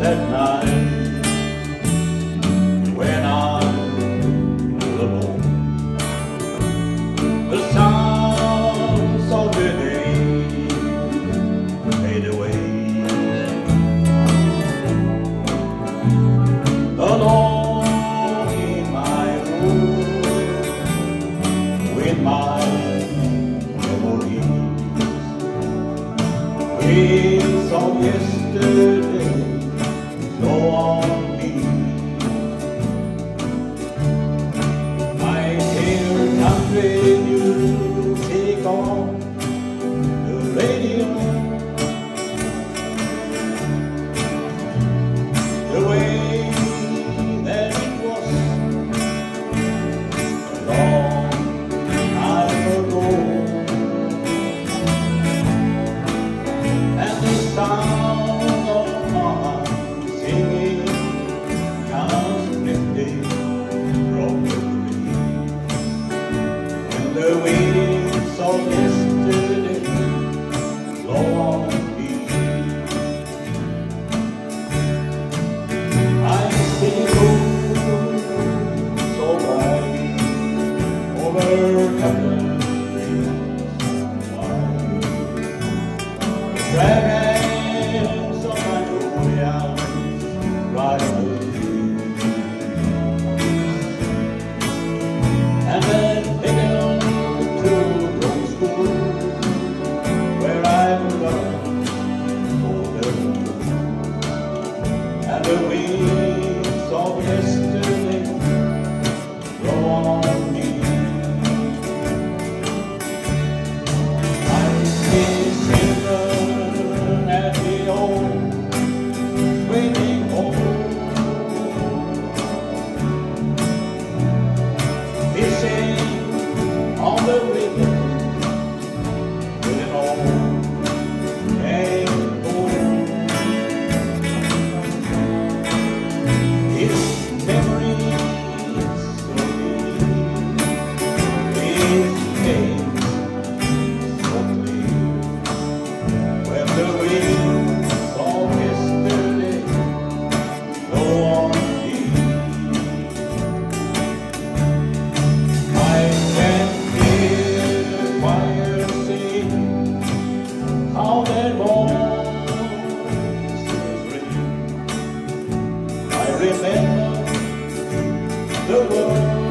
at night when I'm alone. The sounds of the day fade away. Alone in my room with my memories, winds of yesterday blow on me. I hear country music on the radio. The way that it was a long time ago, and the sound of my singing comes drifting from the breeze. When the winds of yesterday blow on me, I see moon so bright over countries wide. Dragons of Magnolia ride the trees, and then taken to Rome School, where I've learned all the rules. And the winds of yesterday blow on me. I see children at the old swimming hole, fishing on the river with an old rainbow. It's memories of me, it's days so clear, when the winds of yesterday blow on me. I can hear the choir sing how their voices ring. I remember the words